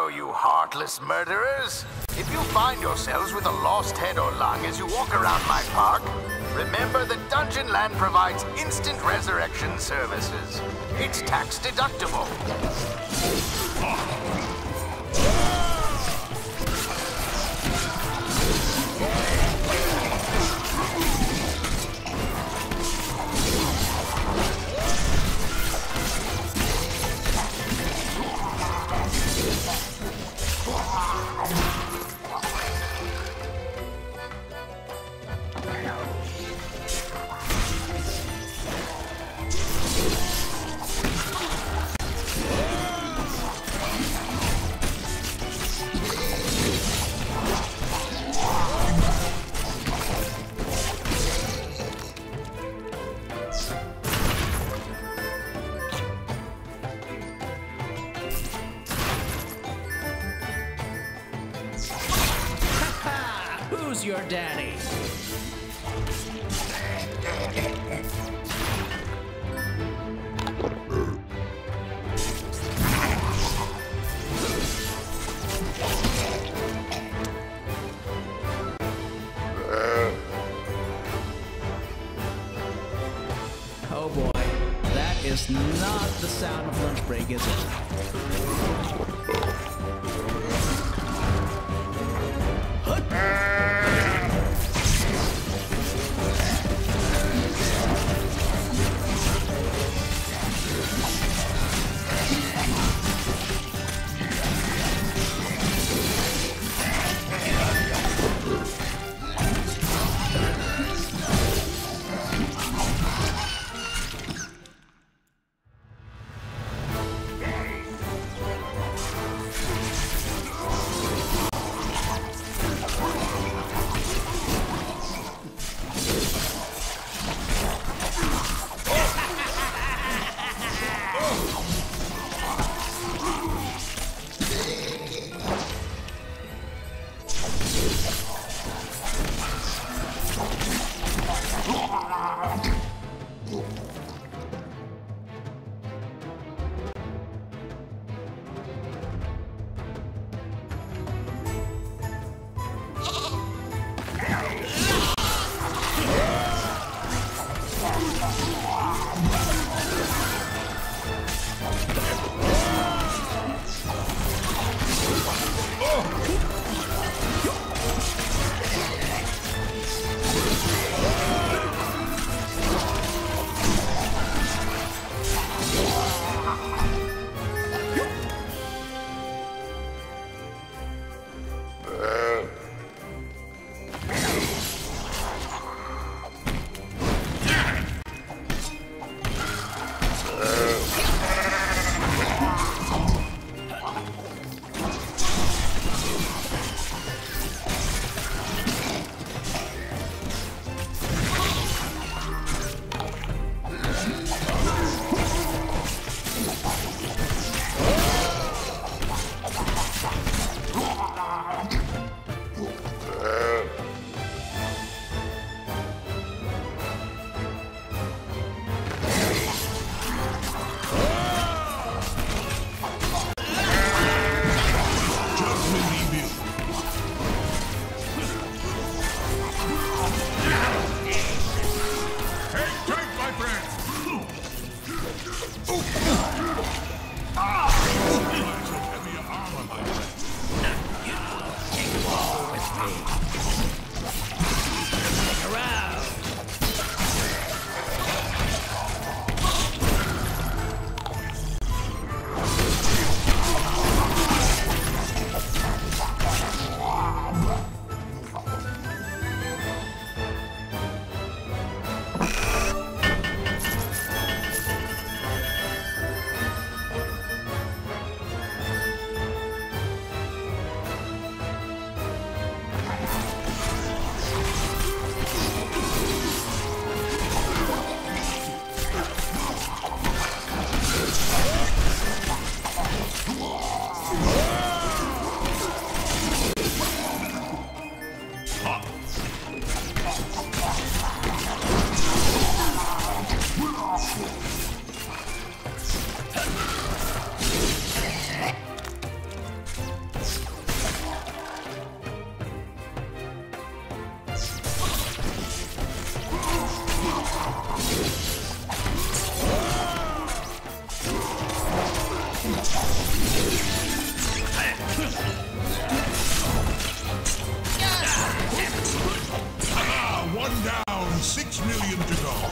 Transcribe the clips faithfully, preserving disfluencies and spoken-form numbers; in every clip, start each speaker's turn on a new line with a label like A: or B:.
A: go, you heartless murderers! If you find yourselves with a lost head or lung as you walk around my park, remember that Dungeonland provides instant resurrection services. It's tax deductible.
B: Who's your daddy? Oh boy, that is not the sound of lunch break, is it?
C: six million to go.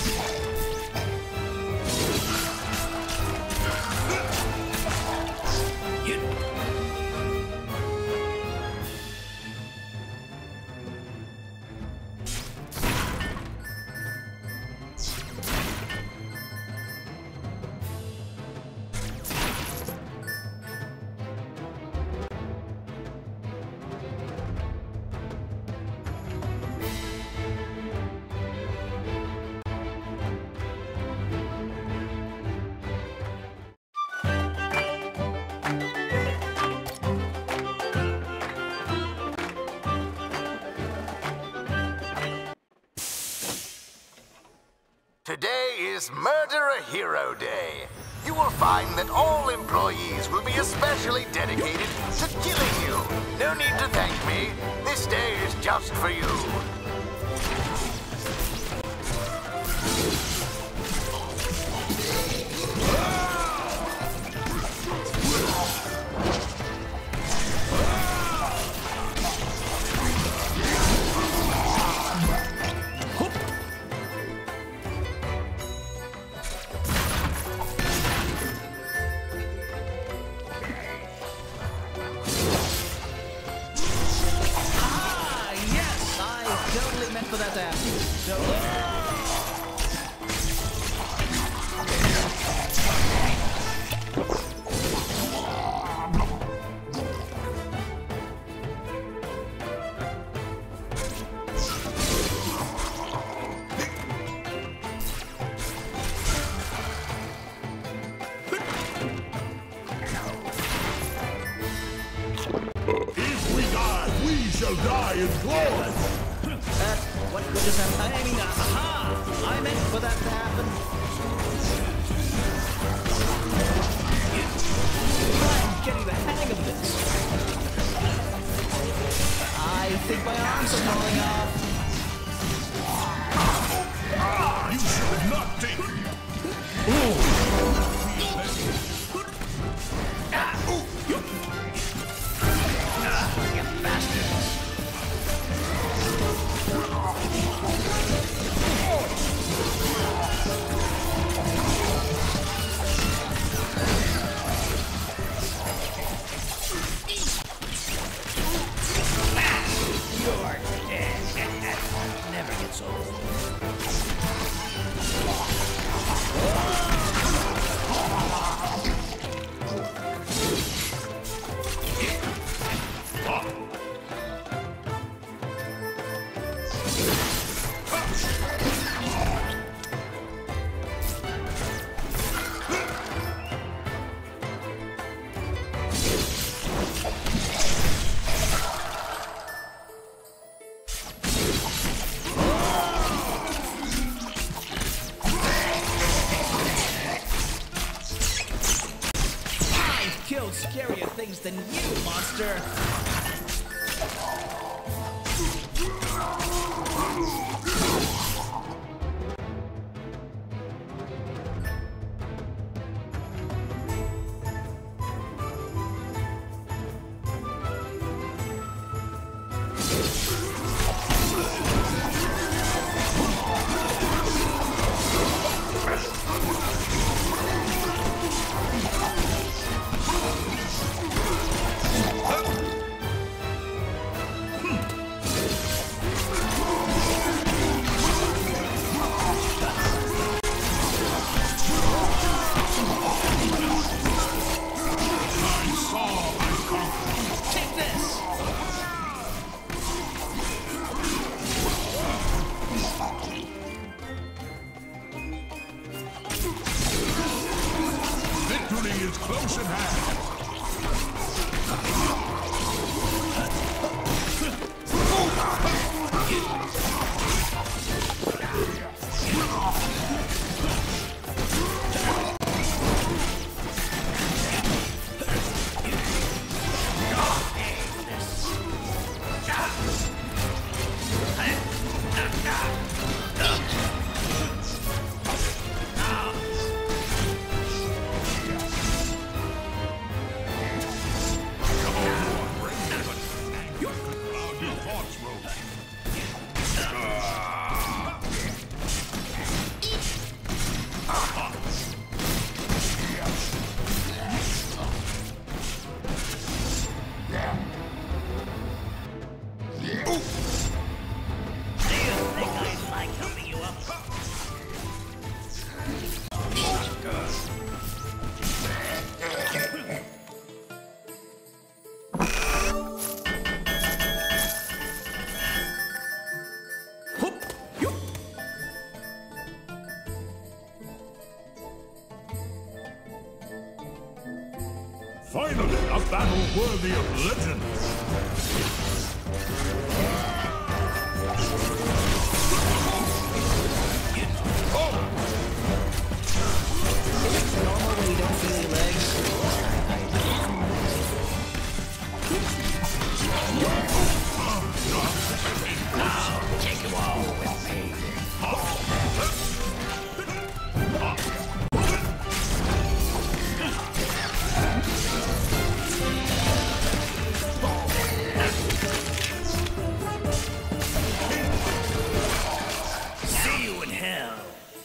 A: Today is Murderer Hero Day. You will find that all employees will be especially dedicated to killing you. No need to thank me. This day is just for you.
B: For that to happen. So,
C: If we die, we shall die in glory.
B: Uh, what could just happen? I mean, aha! I meant for that to happen. I'm getting the hang of this. I think my arms are falling off.
C: You should not take it. Ooh.
B: You bastards. You're dead. Never gets old. Killed scarier things than you, monster!
C: Is close at hand. Finally, a battle worthy of legend.
B: Normal when you don't feel your legs. Now, take you all with me. See you in hell.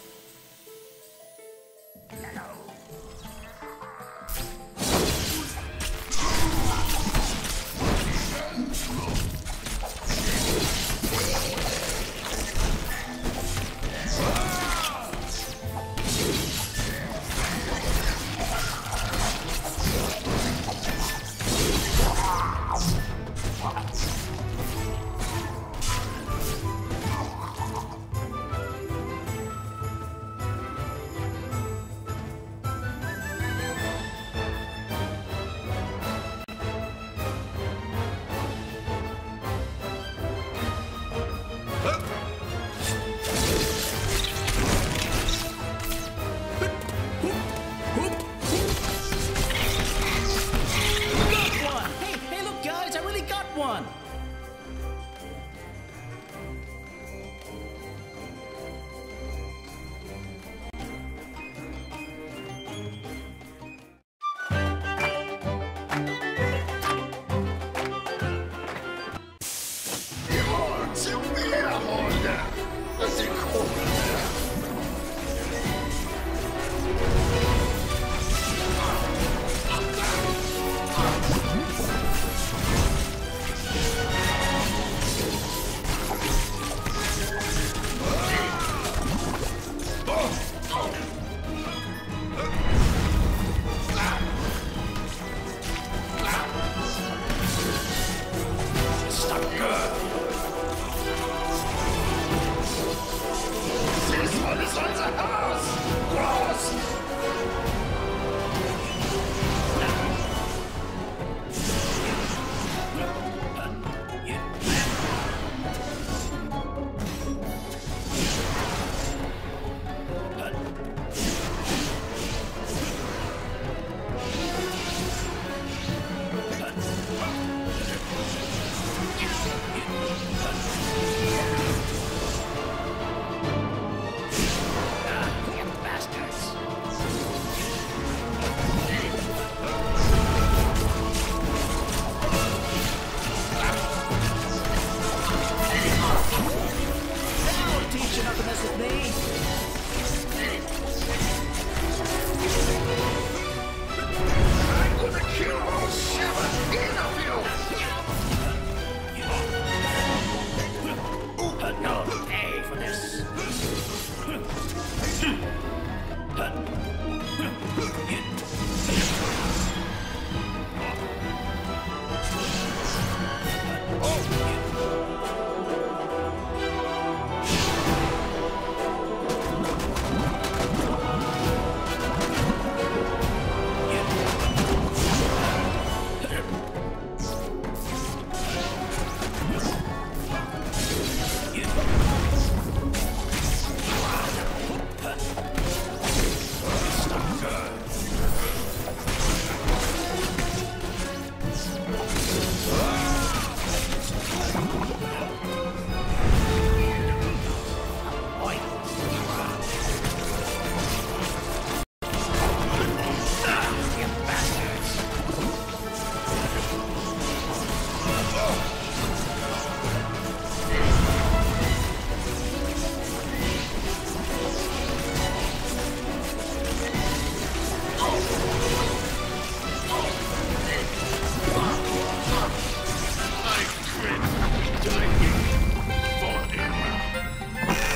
B: One.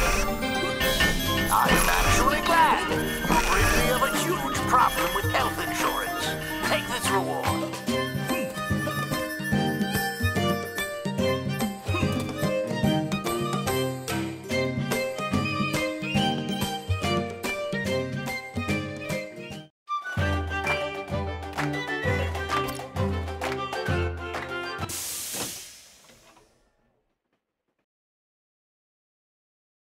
A: problem with health